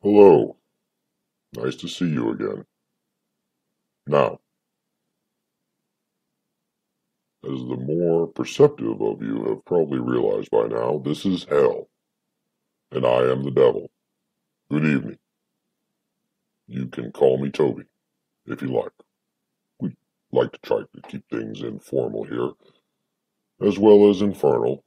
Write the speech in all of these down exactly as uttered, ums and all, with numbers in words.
Hello, nice to see you again. Now, as the more perceptive of you have probably realized by now, this is hell, and I am the devil. Good evening. You can call me Toby, if you like. We like to try to keep things informal here, as well as infernal.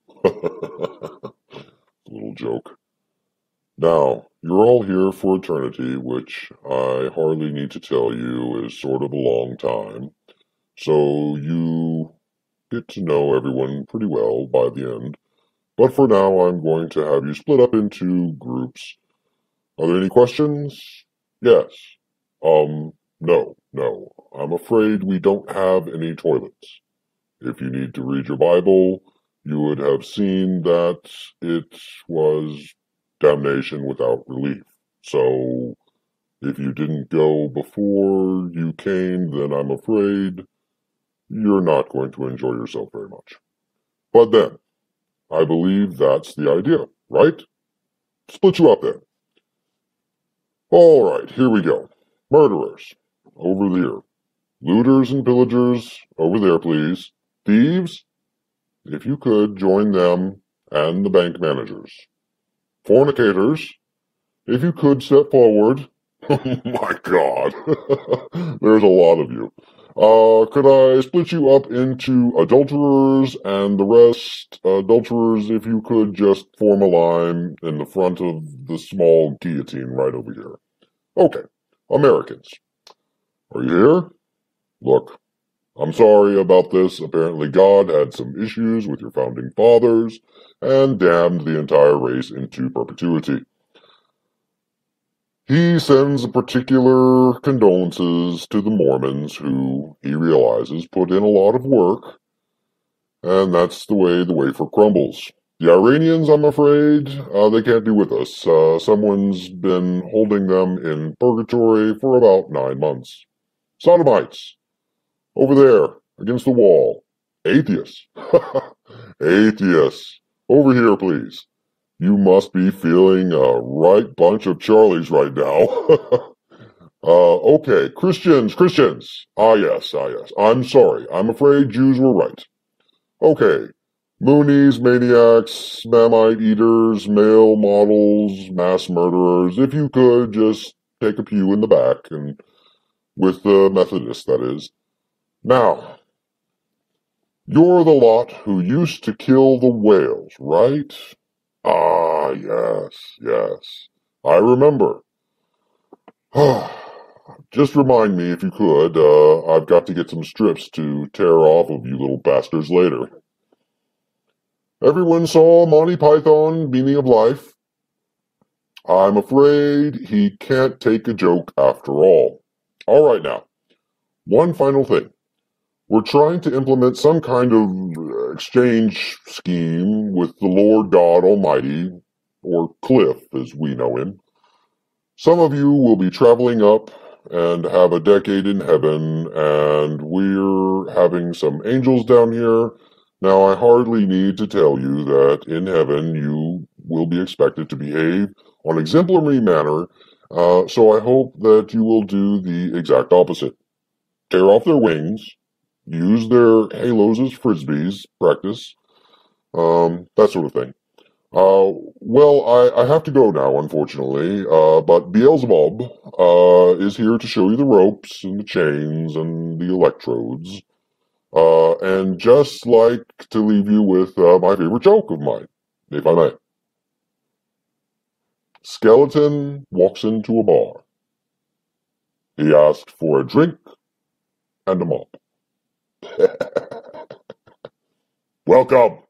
Little joke. Now, you're all here for eternity, which I hardly need to tell you is sort of a long time. So you get to know everyone pretty well by the end. But for now, I'm going to have you split up into groups. Are there any questions? Yes. Um, no, no. I'm afraid we don't have any toilets. If you need to read your Bible, you would have seen that it was damnation without relief. So, if you didn't go before you came, then I'm afraid you're not going to enjoy yourself very much. But then, I believe that's the idea, right? Split you up then. All right, here we go. Murderers, over there. Looters and pillagers, over there, please. Thieves, if you could, join them and the bank managers. Fornicators, if you could, step forward. Oh my God. There's a lot of you. Uh, could I split you up into adulterers and the rest? Adulterers, if you could just form a line in the front of the small guillotine right over here. Okay. Americans. Are you here? Look, I'm sorry about this. Apparently God had some issues with your founding fathers and damned the entire race into perpetuity. He sends particular condolences to the Mormons, who, he realizes, put in a lot of work, and that's the way the wafer crumbles. The Iranians, I'm afraid, uh, they can't be with us. Uh, someone's been holding them in purgatory for about nine months. Sodomites, over there, against the wall. Atheists. Atheists. Over here, please. You must be feeling a right bunch of Charlies right now. uh, okay, Christians, Christians. Ah, yes, ah, yes. I'm sorry. I'm afraid Jews were right. Okay. Moonies, maniacs, Mamite eaters, male models, mass murderers. If you could, just take a pew in the back, and with the Methodists, that is. Now, you're the lot who used to kill the whales, right? Ah, yes, yes. I remember. Just remind me if you could. Uh, I've got to get some strips to tear off of you little bastards later. Everyone saw Monty Python, Meaning of Life. I'm afraid he can't take a joke after all. All right now, one final thing. We're trying to implement some kind of exchange scheme with the Lord God Almighty, or Cliff as we know him. Some of you will be traveling up and have a decade in heaven, and we're having some angels down here. Now, I hardly need to tell you that in heaven you will be expected to behave on exemplary manner, uh, so I hope that you will do the exact opposite. Tear off their wings, use their halos as frisbees, practice, um, that sort of thing. Uh, well, I, I have to go now, unfortunately, uh, but Beelzebub, uh, is here to show you the ropes and the chains and the electrodes, uh, and just like to leave you with, uh, my favorite joke of mine, if I may. Skeleton walks into a bar. He asked for a drink and a mop. Welcome.